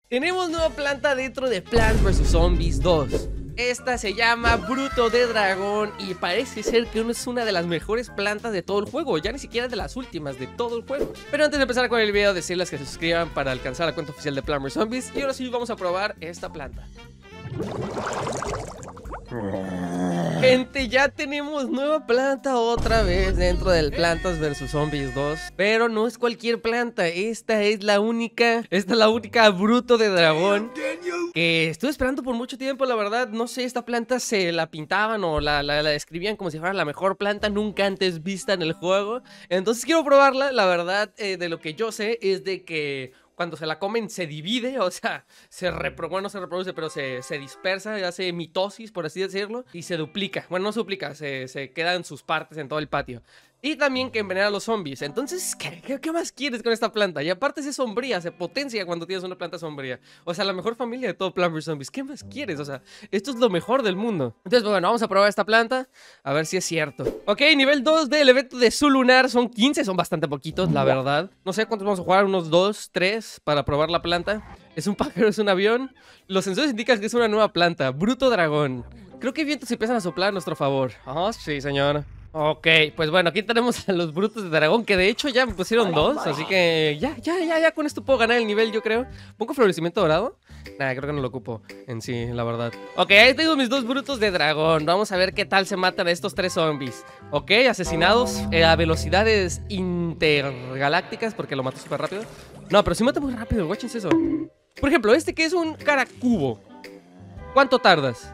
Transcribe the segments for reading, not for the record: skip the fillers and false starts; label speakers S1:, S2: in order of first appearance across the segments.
S1: Tenemos nueva planta dentro de Plants vs Zombies 2. Esta se llama Bruto de Dragón y parece ser que es una de las mejores plantas de todo el juego, ya ni siquiera de las últimas de todo el juego. Pero antes de empezar con el video, decirles que se suscriban para alcanzar la cuenta oficial de Plants vs Zombies. Y ahora sí vamos a probar esta planta. Gente, ya tenemos nueva planta otra vez dentro del Plantas vs Zombies 2. Pero no es cualquier planta, esta es la única Bruto de Dragón que estuve esperando por mucho tiempo, la verdad. No sé, esta planta se la pintaban o la describían como si fuera la mejor planta nunca antes vista en el juego. Entonces quiero probarla, la verdad. De lo que yo sé es de que cuando se la comen se divide, o sea, bueno, no se reproduce, pero se dispersa, hace mitosis, por así decirlo, y se duplica. Bueno, no se duplica, se queda en sus partes en todo el patio. Y también que envenena a los zombies. Entonces, ¿qué más quieres con esta planta? Y aparte es sombría, se potencia cuando tienes una planta sombría. O sea, la mejor familia de todo Plants vs Zombies. ¿Qué más quieres? O sea, esto es lo mejor del mundo. Entonces, bueno, vamos a probar esta planta, a ver si es cierto. Ok, nivel 2 del evento de Su Lunar. Son 15, son bastante poquitos, la verdad. No sé cuántos vamos a jugar, unos 2, 3 para probar la planta. Es un pájaro, es un avión. Los sensores indican que es una nueva planta, Bruto Dragón. Creo que vientos empiezan a soplar a nuestro favor. Ah, sí, señor. Ok, pues bueno, aquí tenemos a los Brutos de Dragón, que de hecho ya me pusieron 2, así que ya con esto puedo ganar el nivel, yo creo. ¿Pongo florecimiento dorado? Nah, creo que no lo ocupo en sí, la verdad. Ok, ahí tengo mis 2 Brutos de Dragón. Vamos a ver qué tal se matan a estos 3 zombies. Ok, asesinados a velocidades intergalácticas, porque lo mato súper rápido. No, pero sí mata muy rápido, guáchense eso. Por ejemplo, este que es un caracubo, ¿cuánto tardas?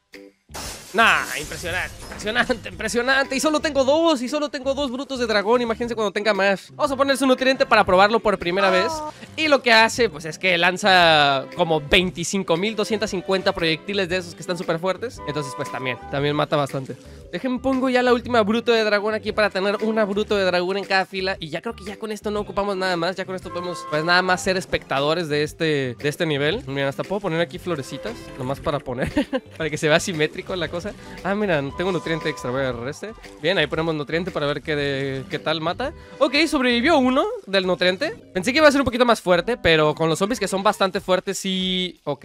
S1: Nah, impresionante. Y solo tengo 2 Brutos de Dragón. Imagínense cuando tenga más. Vamos a poner su nutriente para probarlo por primera vez. Y lo que hace, pues es que lanza como 25.250 proyectiles de esos que están súper fuertes. Entonces, pues también mata bastante. Déjenme pongo ya la última Bruto de Dragón aquí para tener una Bruto de Dragón en cada fila. Y ya creo que ya con esto no ocupamos nada más. Ya con esto podemos, pues nada más ser espectadores de este nivel. Miren, hasta puedo poner aquí florecitas, nomás para poner, para que se vea simétrico la cosa. Ah, mira, tengo nutriente extra, voy a agarrar este. Bien, ahí ponemos nutriente para ver qué tal mata. Ok, sobrevivió uno del nutriente. Pensé que iba a ser un poquito más fuerte, pero con los zombies que son bastante fuertes sí. Ok,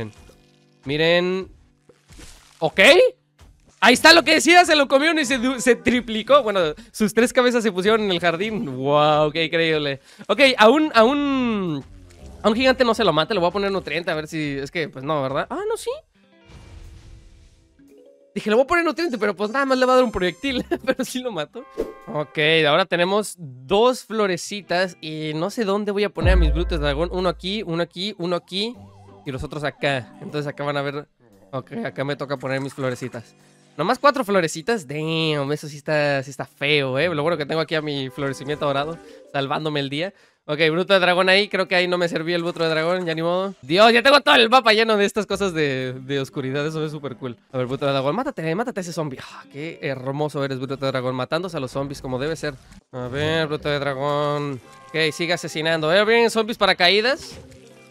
S1: miren. Ok. Ahí está lo que decía, se lo comieron y se triplicó. Bueno, sus 3 cabezas se pusieron en el jardín. Wow, qué increíble. Ok, a un gigante no se lo mate, le voy a poner nutriente a ver si... Es que, pues no, ¿verdad? Ah, no, sí. Dije, le voy a poner nutriente, pero pues nada más le va a dar un proyectil. Pero sí lo mato. Ok, ahora tenemos 2 florecitas. Y no sé dónde voy a poner a mis Brutos de Dragón. Uno aquí, uno aquí, uno aquí. Y los otros acá. Entonces acá van a ver. Ok, acá me toca poner mis florecitas. Nomás 4 florecitas. Damn, eso sí está feo, Lo bueno que tengo aquí a mi florecimiento dorado, salvándome el día. Ok, Bruto de Dragón ahí. Creo que ahí no me servía el Bruto de Dragón, ya ni modo. Dios, ya tengo todo el mapa lleno de estas cosas de oscuridad. Eso es súper cool. A ver, Bruto de Dragón, mátate a ese zombie. Qué hermoso eres, Bruto de Dragón, matándose a los zombies como debe ser. A ver, Bruto de Dragón. Ok, sigue asesinando. Bien, zombies paracaídas.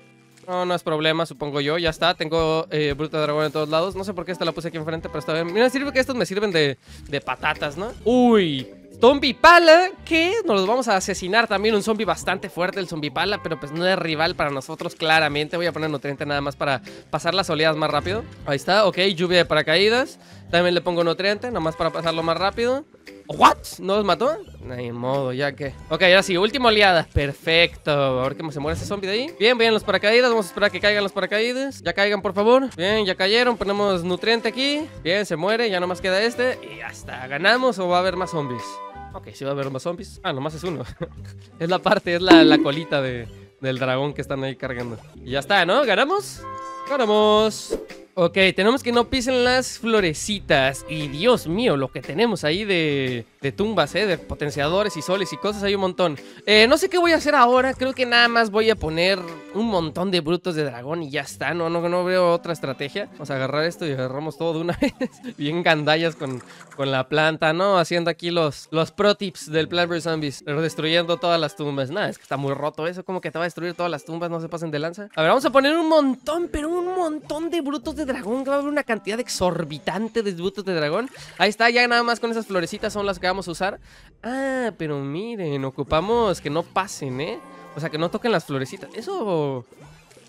S1: No es problema, supongo yo. Ya está, tengo Bruto de Dragón en todos lados. No sé por qué esta la puse aquí enfrente, pero está bien. Mira, sirve que estos me sirven de patatas, ¿no? Uy, zombie pala, que nos los vamos a asesinar también. Un zombie bastante fuerte, el zombie pala, pero pues no es rival para nosotros, claramente. Voy a poner nutriente nada más para pasar las oleadas más rápido. Ahí está, ok, lluvia de paracaídas. También le pongo nutriente, nada más para pasarlo más rápido. ¿What? ¿No los mató? Ni modo, ya que... Ok, ahora sí, última oleada. Perfecto. A ver que se muere ese zombie de ahí. Bien, los paracaídas. Vamos a esperar a que caigan los paracaídas. Ya caigan, por favor. Bien, ya cayeron. Ponemos nutriente aquí. Bien, se muere. Ya nomás queda este. Y ya está. ¿Ganamos o va a haber más zombies? Ok, sí va a haber más zombies. Ah, nomás es uno. Es la colita del dragón que están ahí cargando. Y ya está, ¿no? ¿Ganamos? ¡Ganamos! Ok, tenemos que no pisen las florecitas. Y Dios mío, lo que tenemos ahí de tumbas, de potenciadores y soles y cosas, hay un montón. No sé qué voy a hacer ahora. Creo que nada más voy a poner un montón de Brutos de Dragón y ya está. No veo otra estrategia. Vamos a agarrar esto y agarramos todo de una vez. Bien gandallas con la planta, ¿no? Haciendo aquí los pro tips del Plants vs Zombies. Pero destruyendo todas las tumbas. Nada, es que está muy roto eso. ¿Cómo que te va a destruir todas las tumbas? No se pasen de lanza. A ver, vamos a poner un montón, pero un montón de Brutos de Dragón. Que va a haber una cantidad exorbitante de Brutos de Dragón. Ahí está, ya nada más con esas florecitas son las que vamos a usar. Ah, pero miren, ocupamos que no pasen, O sea, que no toquen las florecitas. Eso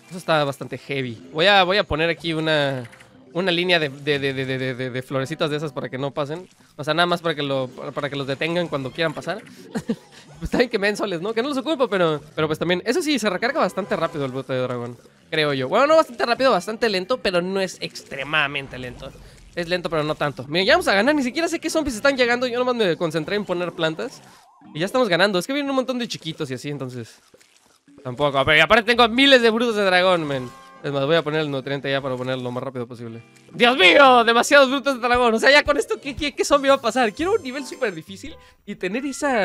S1: Eso está bastante heavy. Voy a poner aquí una línea de florecitas de esas para que no pasen. O sea, nada más para que los detengan cuando quieran pasar. Pues también que me den soles, ¿no? Que no los ocupo, pero pues también. Eso sí, se recarga bastante rápido el brote de dragón. Creo yo. Bueno, no bastante rápido, bastante lento, pero no es extremadamente lento. Es lento, pero no tanto. Miren, ya vamos a ganar. Ni siquiera sé qué zombies están llegando. Yo nomás me concentré en poner plantas. Y ya estamos ganando. Es que vienen un montón de chiquitos y así, entonces... Tampoco. Pero aparte tengo miles de brutos de dragón, men. Es más, voy a poner el nutriente ya para ponerlo lo más rápido posible. ¡Dios mío! Demasiados brutos de dragón. O sea, ya con esto, ¿qué zombie va a pasar? Quiero un nivel súper difícil y tener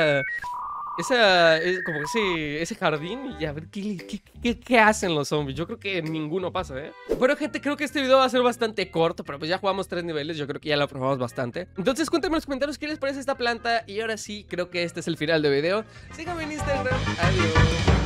S1: como ese jardín y a ver qué hacen los zombies. Yo creo que ninguno pasa, ¿eh? Bueno, gente, creo que este video va a ser bastante corto, pero pues ya jugamos 3 niveles. Yo creo que ya lo probamos bastante. Entonces, cuéntenme en los comentarios qué les parece esta planta. Y ahora sí, creo que este es el final del video. Síganme en Instagram. Adiós.